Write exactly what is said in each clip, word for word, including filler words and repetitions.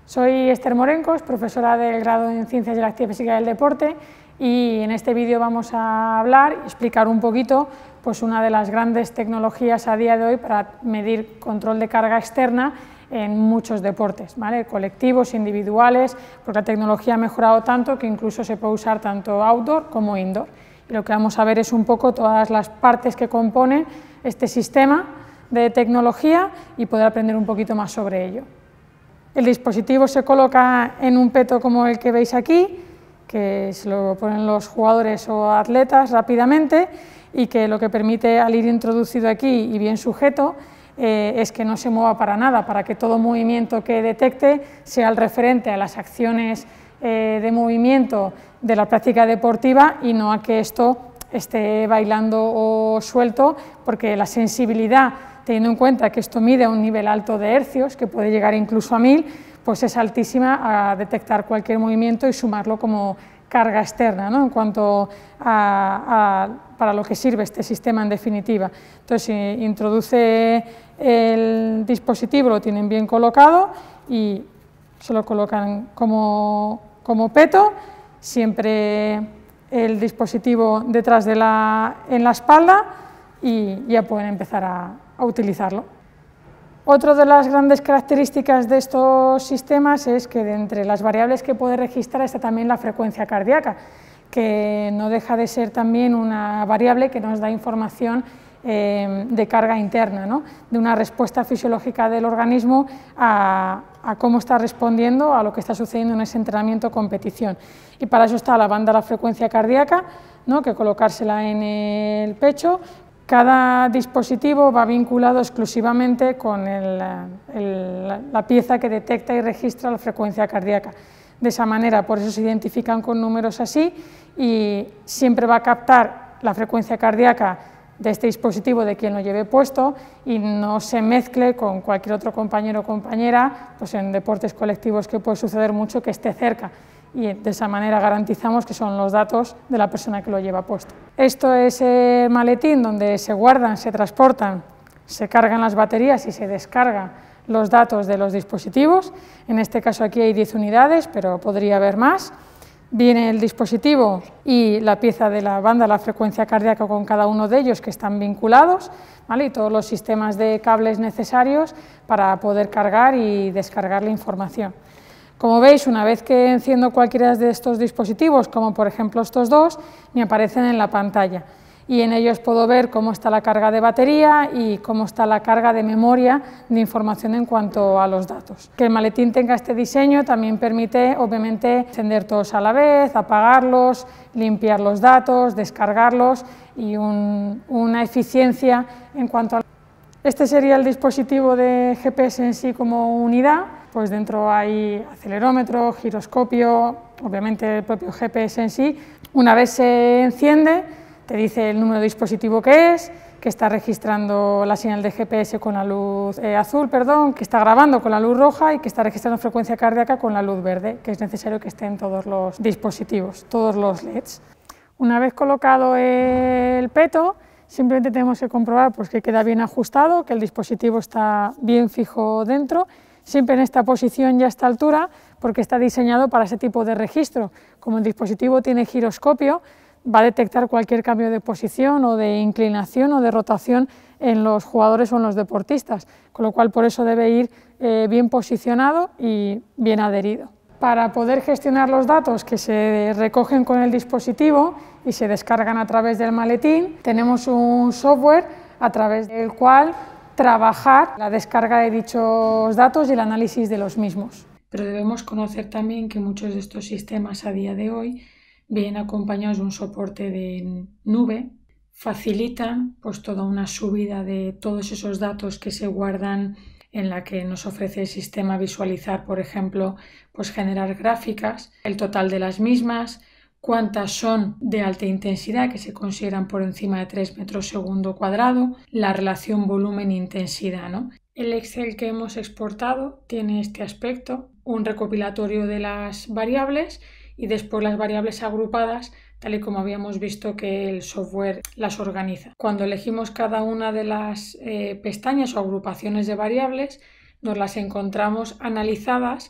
Soy Esther Morencos, profesora del grado en Ciencias de la Actividad Física y del Deporte, y en este vídeo vamos a hablar y explicar un poquito pues, una de las grandes tecnologías a día de hoy para medir control de carga externa en muchos deportes, ¿vale? Colectivos, individuales, porque la tecnología ha mejorado tanto que incluso se puede usar tanto outdoor como indoor. Y lo que vamos a ver es un poco todas las partes que componen este sistema de tecnología y poder aprender un poquito más sobre ello. El dispositivo se coloca en un peto como el que veis aquí, que se lo ponen los jugadores o atletas rápidamente y que lo que permite al ir introducido aquí y bien sujeto eh, es que no se mueva para nada, para que todo movimiento que detecte sea el referente a las acciones eh, de movimiento de la práctica deportiva y no a que esto esté bailando o suelto, porque la sensibilidad, teniendo en cuenta que esto mide a un nivel alto de hercios, que puede llegar incluso a mil, pues es altísima a detectar cualquier movimiento y sumarlo como carga externa, ¿no? En cuanto a, a para lo que sirve este sistema en definitiva. Entonces, eh, introduce el dispositivo, lo tienen bien colocado y se lo colocan como, como peto, siempre el dispositivo detrás de la, en la espalda y ya pueden empezar a, a utilizarlo. Otra de las grandes características de estos sistemas es que de entre las variables que puede registrar está también la frecuencia cardíaca, que no deja de ser también una variable que nos da información eh, de carga interna, ¿no? De una respuesta fisiológica del organismo a, a cómo está respondiendo a lo que está sucediendo en ese entrenamiento o competición. Y para eso está la banda de la frecuencia cardíaca, ¿no? Que colocársela en el pecho. Cada dispositivo va vinculado exclusivamente con el, el, la pieza que detecta y registra la frecuencia cardíaca. De esa manera, por eso se identifican con números así y siempre va a captar la frecuencia cardíaca de este dispositivo de quien lo lleve puesto y no se mezcle con cualquier otro compañero o compañera, pues en deportes colectivos que puede suceder mucho que esté cerca. Y de esa manera garantizamos que son los datos de la persona que lo lleva puesto. Esto es el maletín donde se guardan, se transportan, se cargan las baterías y se descargan los datos de los dispositivos. En este caso aquí hay diez unidades, pero podría haber más. Viene el dispositivo y la pieza de la banda, la frecuencia cardíaca con cada uno de ellos que están vinculados, ¿vale? Y todos los sistemas de cables necesarios para poder cargar y descargar la información. Como veis, una vez que enciendo cualquiera de estos dispositivos, como por ejemplo estos dos, me aparecen en la pantalla y en ellos puedo ver cómo está la carga de batería y cómo está la carga de memoria de información en cuanto a los datos. Que el maletín tenga este diseño también permite, obviamente, encender todos a la vez, apagarlos, limpiar los datos, descargarlos y un, una eficiencia en cuanto a... Este sería el dispositivo de G P S en sí como unidad, pues dentro hay acelerómetro, giroscopio, obviamente el propio G P S en sí. Una vez se enciende, te dice el número de dispositivo que es, que está registrando la señal de G P S con la luz eh, azul, perdón, que está grabando con la luz roja y que está registrando frecuencia cardíaca con la luz verde, que es necesario que estén todos los dispositivos, todos los L E Ds. Una vez colocado el peto, simplemente tenemos que comprobar pues, que queda bien ajustado, que el dispositivo está bien fijo dentro, siempre en esta posición y a esta altura, porque está diseñado para ese tipo de registro. Como el dispositivo tiene giroscopio, va a detectar cualquier cambio de posición o de inclinación o de rotación en los jugadores o en los deportistas, con lo cual por eso debe ir eh, bien posicionado y bien adherido. Para poder gestionar los datos que se recogen con el dispositivo y se descargan a través del maletín, tenemos un software a través del cual trabajar la descarga de dichos datos y el análisis de los mismos. Pero debemos conocer también que muchos de estos sistemas a día de hoy vienen acompañados de un soporte de nube, facilitan pues, toda una subida de todos esos datos que se guardan en la que nos ofrece el sistema visualizar, por ejemplo, pues generar gráficas, el total de las mismas, cuántas son de alta intensidad, que se consideran por encima de tres metros segundo cuadrado, la relación volumen-intensidad, ¿no? El Excel que hemos exportado tiene este aspecto, un recopilatorio de las variables y después las variables agrupadas, tal y como habíamos visto que el software las organiza. Cuando elegimos cada una de las eh, pestañas o agrupaciones de variables, nos las encontramos analizadas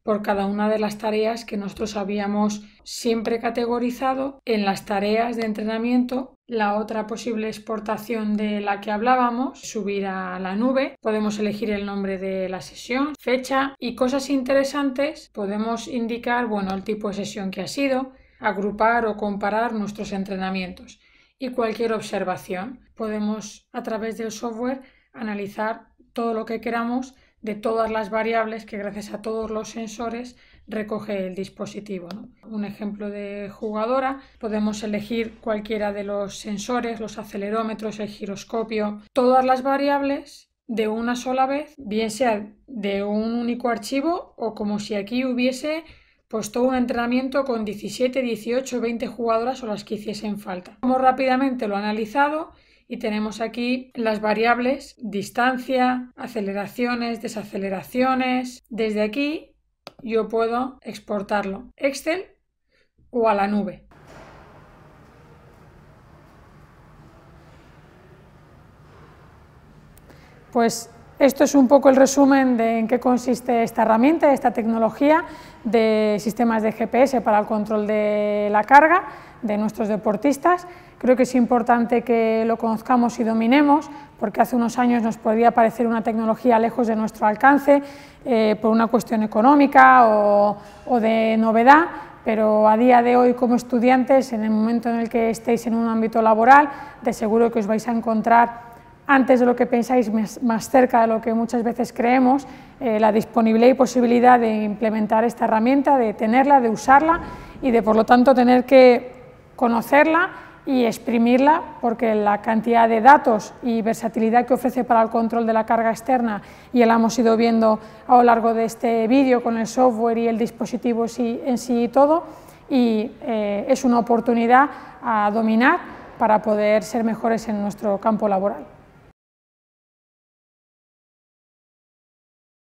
por cada una de las tareas que nosotros habíamos siempre categorizado en las tareas de entrenamiento. La otra posible exportación de la que hablábamos, subir a la nube, podemos elegir el nombre de la sesión, fecha y cosas interesantes, podemos indicar, bueno, el tipo de sesión que ha sido, agrupar o comparar nuestros entrenamientos y cualquier observación. Podemos a través del software analizar todo lo que queramos de todas las variables que gracias a todos los sensores recoge el dispositivo, ¿no? Un ejemplo de jugadora, podemos elegir cualquiera de los sensores, los acelerómetros, el giroscopio, todas las variables de una sola vez, bien sea de un único archivo o como si aquí hubiese pues todo un entrenamiento con diecisiete, dieciocho, veinte jugadoras o las que hiciesen falta. Como rápidamente lo he analizado y tenemos aquí las variables, distancia, aceleraciones, desaceleraciones. Desde aquí yo puedo exportarlo a Excel o a la nube. Pues esto es un poco el resumen de en qué consiste esta herramienta, esta tecnología de sistemas de G P S para el control de la carga de nuestros deportistas. Creo que es importante que lo conozcamos y dominemos, porque hace unos años nos podría parecer una tecnología lejos de nuestro alcance eh, por una cuestión económica o, o de novedad, pero a día de hoy como estudiantes, en el momento en el que estéis en un ámbito laboral, de seguro que os vais a encontrar antes de lo que pensáis, más cerca de lo que muchas veces creemos, eh, la disponibilidad y posibilidad de implementar esta herramienta, de tenerla, de usarla y de, por lo tanto, tener que conocerla y exprimirla, porque la cantidad de datos y versatilidad que ofrece para el control de la carga externa, y la hemos ido viendo a lo largo de este vídeo con el software y el dispositivo en sí y todo, y eh, es una oportunidad a dominar para poder ser mejores en nuestro campo laboral.